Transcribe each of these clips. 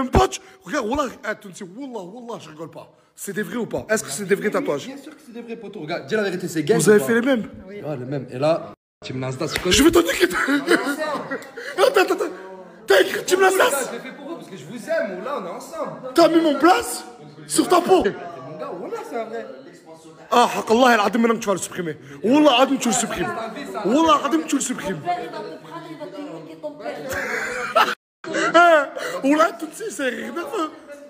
même pas. Regarde, Wallah, Wallah, je rigole pas. C'est des vrais ou pas? Est-ce que c'est des vrais tatouages? Bien sûr que c'est des vrais potos. Regarde, dis la vérité, c'est gay. Vous avez fait les mêmes? Oui. Ouais, les mêmes. Et là, Team Nasdaq, c'est quoi? Je vais te dire que. Attends. T'as écrit Team Nasdaq? Je l'ai fait pour vous parce que je vous aime. Là, on est ensemble. T'as mis mon place sur ta peau. Mon gars, Wallah, c'est un vrai. Ah, حق الله العظيم maintenant que tu vas le supprimer. Wallah العظيم tu le supprimes. Wallah العظيم tu le supprimes. Wallah tout de suite c'est nerveux.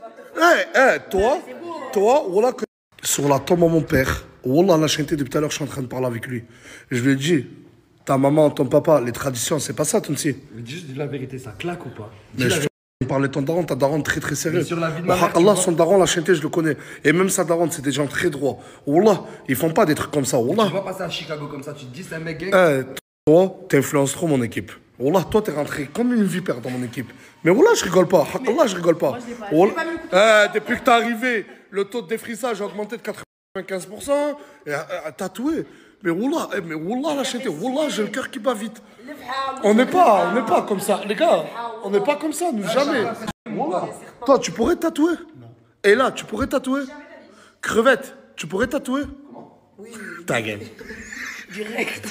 Toi, Wallah que sur la tombe de mon père, Wallah la chanté depuis tout à l'heure je suis en train de parler avec lui. Je lui ai dit, ta maman, ton papa, les traditions, c'est pas ça, Tounsi. Mais juste dis la vérité, ça claque ou pas? Mais je parlais de ton daron, ta daronne très très sérieux. Sur la vie de ma mère, Allah, son daron, la chanté, je le connais. Et même sa daronne, c'est des gens très droits. Wallah, ils font pas des trucs comme ça, Wallah. Tu vas passer à Chicago comme ça, tu te dis c'est un mec gay. Toi, t'influences trop mon équipe. Wallah, toi, t'es rentré comme une vipère dans mon équipe. Mais Wallah, je rigole pas. Allah, je rigole pas. Depuis que t'es arrivé, le taux de défrissage a augmenté de 95%. Tatoué. Mais Wallah, la chanté, Wallah, j'ai le cœur qui bat vite. On n'est pas comme ça, les gars. On n'est pas comme ça, nous, jamais. Toi, tu pourrais te tatouer? Et là, tu pourrais tatouer? Crevette, tu pourrais tatouer? Oui. Ta gueule. Direct.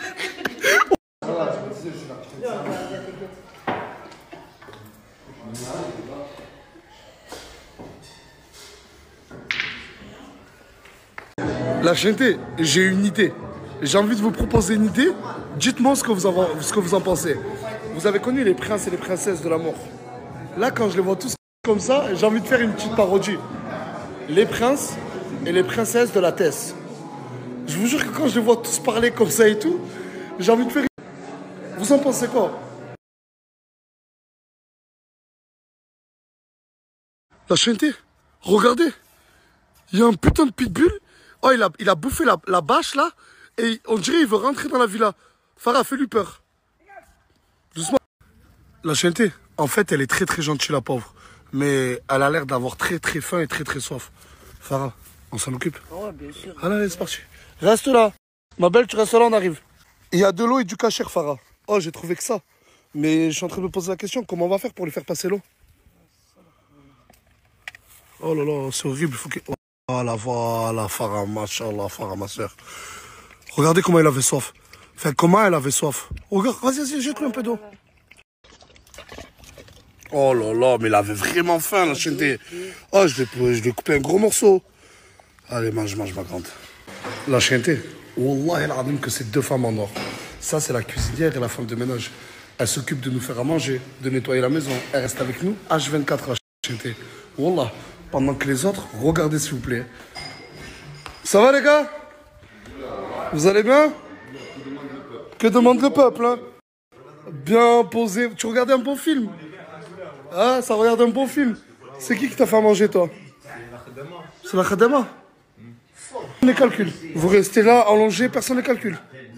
La chanté, j'ai une idée. J'ai envie de vous proposer une idée. Dites-moi ce que vous en pensez. Vous avez connu les princes et les princesses de l'amour. Là, quand je les vois tous comme ça, j'ai envie de faire une petite parodie. Les princes et les princesses de la Thèse. Je vous jure que quand je les vois tous parler comme ça et tout, j'ai envie de faire... Vous en pensez quoi? La chanté, regardez. Il y a un putain de pitbull. Oh, il a bouffé la bâche là. Et on dirait qu'il veut rentrer dans la villa. Farah, fais-lui peur. Doucement. La chanté, en fait, elle est très très gentille, la pauvre. Mais elle a l'air d'avoir très très faim et très très soif. Farah, on s'en occupe? Ouais, bien sûr. Allez, c'est parti. Reste là. Ma belle, tu restes là, on arrive. Il y a de l'eau et du cachère, Farah. Oh, j'ai trouvé que ça. Mais je suis en train de me poser la question, comment on va faire pour lui faire passer l'eau? Oh là là, c'est horrible. Faut que... Voilà, Farah, machallah, Farah, ma soeur. Regardez comment elle avait soif. Enfin, comment elle avait soif. Regarde, vas-y, jette-lui un peu d'eau. Oh là là, mais elle avait vraiment faim, la chanté. Oh, je vais couper un gros morceau. Allez, mange, ma grande. La chanté, Wallah, elle a dit que c'est deux femmes en or. Ça, c'est la cuisinière et la femme de ménage. Elle s'occupe de nous faire à manger, de nettoyer la maison. Elle reste avec nous, H24, la chanté. Wallah, pendant que les autres, regardez s'il vous plaît. Ça va, les gars? Vous allez bien? Que demande le peuple, hein? Bien posé. Tu regardais un bon film? Ah, ça regarde un bon film. C'est qui t'a fait manger, toi? C'est la khadama. Les calculs. Vous restez là, allongé, personne ne calcule.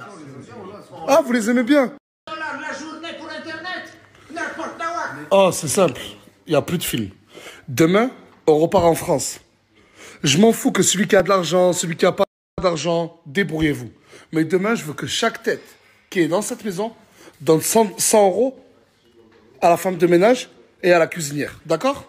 Ah, vous les aimez bien? La journée pour Internet, n'importe quoi. Oh, c'est simple. Il n'y a plus de films. Demain, on repart en France. Je m'en fous que celui qui a de l'argent, celui qui n'a pas d'argent, débrouillez-vous. Mais demain, je veux que chaque tête qui est dans cette maison donne 100 € à la femme de ménage et à la cuisinière. D'accord?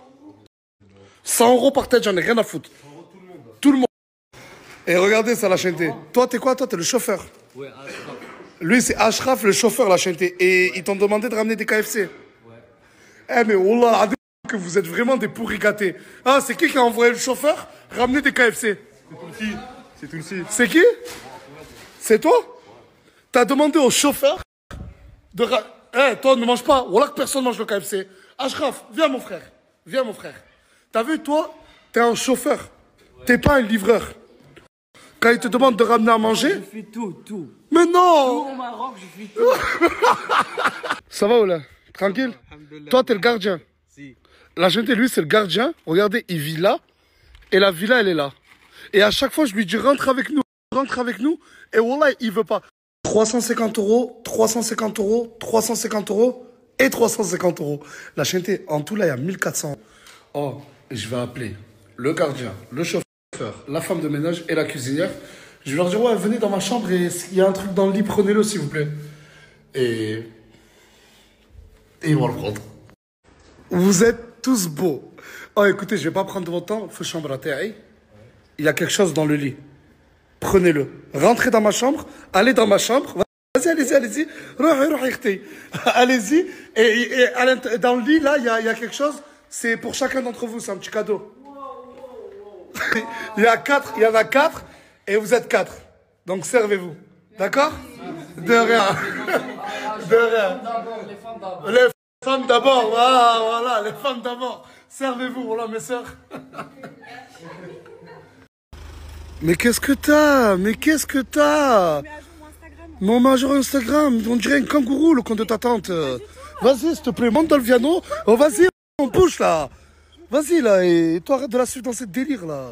100 € par tête, j'en ai rien à foutre. Tout le monde. Et regardez ça, la chanté. Toi, t'es quoi? Toi, t'es le chauffeur. Ouais, Ashraf. Lui, c'est Ashraf, le chauffeur, la chanté. Et ils t'ont demandé de ramener des KFC. Ouais. Eh, mais Wallah, que vous êtes vraiment des pourris gâtés. Ah, c'est qui a envoyé le chauffeur ramener des KFC? C'est tout le site. C'est qui? C'est toi? T'as demandé au chauffeur de... toi, ne mange pas. Wallah, que personne mange le KFC. Ashraf, viens, mon frère. Viens, mon frère. T'as vu, toi, t'es un chauffeur. T'es pas un livreur. Quand il te demande de ramener à manger... Je fais tout. Mais non! Tout au Maroc, je fais tout. Ça va ou là? Tranquille? Toi, t'es le gardien. Si. La gente, lui, c'est le gardien. Regardez, il vit là. Et la villa, elle est là. Et à chaque fois, je lui dis, rentre avec nous. Rentre avec nous. Et wallah, il veut pas. 350 €, 350 €, 350 € et 350 €. La gente, en tout, là, il y a 1400 €. Oh, je vais appeler le gardien, le chauffeur, la femme de ménage et la cuisinière. Je vais leur dire, ouais, venez dans ma chambre et il y a un truc dans le lit, prenez-le, s'il vous plaît. Et ils vont le prendre. Vous êtes tous beaux. Oh, écoutez, je vais pas prendre votre temps. Faut chambre à terre. Il y a quelque chose dans le lit. Prenez-le. Rentrez dans ma chambre. Allez dans ma chambre. Vas-y, allez-y, allez-y. Allez-y. Et dans le lit, là, il y a quelque chose. C'est pour chacun d'entre vous. C'est un petit cadeau. Il y en a 4. Et vous êtes 4. Donc, servez-vous. D'accord? De rien. De rien. Les femmes d'abord. Voilà, les femmes d'abord. Servez-vous, voilà, mes sœurs. Mais qu'est-ce que t'as? Mais qu'est-ce que t'as? Mon major Instagram, on dirait un kangourou, le compte de ta tante. Vas-y, s'il te plaît, monte dans le piano. Oh, vas-y, on bouge là. Vas-y là, et toi arrête de la suivre dans ce délire là.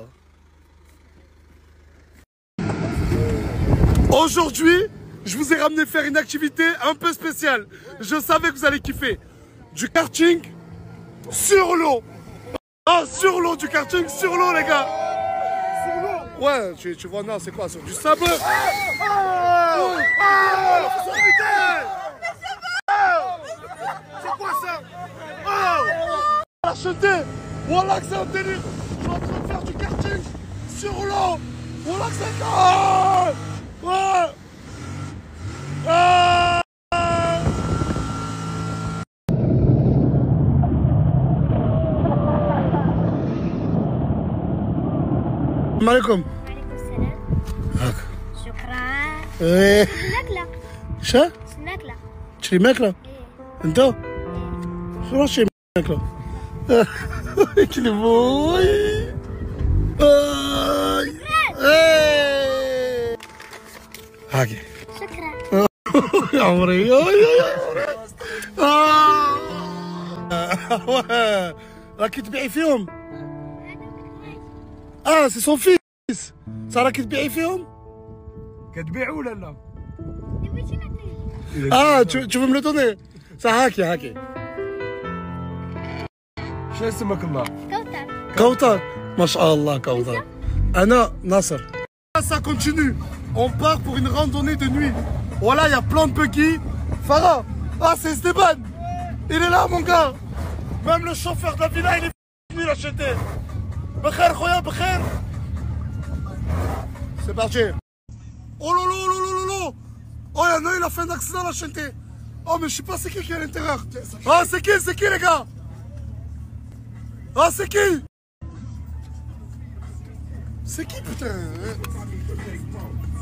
Aujourd'hui, je vous ai ramené faire une activité un peu spéciale. Je savais que vous allez kiffer. Du karting sur l'eau. Ah, sur l'eau, du karting sur l'eau, les gars. Sur l'eau. Ouais, tu vois, non, c'est quoi? Sur du sable. C'est quoi ça? La chanter. Voilà que c'est un délire. Je suis en train de faire du karting sur l'eau. Voilà que c'est... Ouais. السلام عليكم. وعليكم السلام. هاك. شكرا. ايه. الماكلة. شا؟ الماكلة. تشري ماكلة؟ ايه. انت؟ شو راح تشري ماكلة؟ كلبوي. هاكي. شكرا. يا عمري يا عمري. راكي تبيعي فيهم؟ سي سون فيس. صار راكي تبيعي فيهم؟ كتبيعوا ولا لا؟ tu veux me le donner? Ça هاكي. شنو اسمك الله؟ كوثر. كوثر. ما شاء الله كوثر. أنا ناصر. Ça continue. On part pour une randonnée de nuit. Voilà, il y a plein de buggy. Farah. C'est Esteban. Il est là, mon gars. Même le chauffeur de la villa, il est venu l'acheter. Bekhair, khoya, bekhair. C'est parti. Oh lolo, lolo, lolo. Oh, il y en a, il a fait un accident, la chanté. Oh, mais je sais pas c'est qui est à l'intérieur. C'est qui, les gars? C'est qui? C'est qui, putain?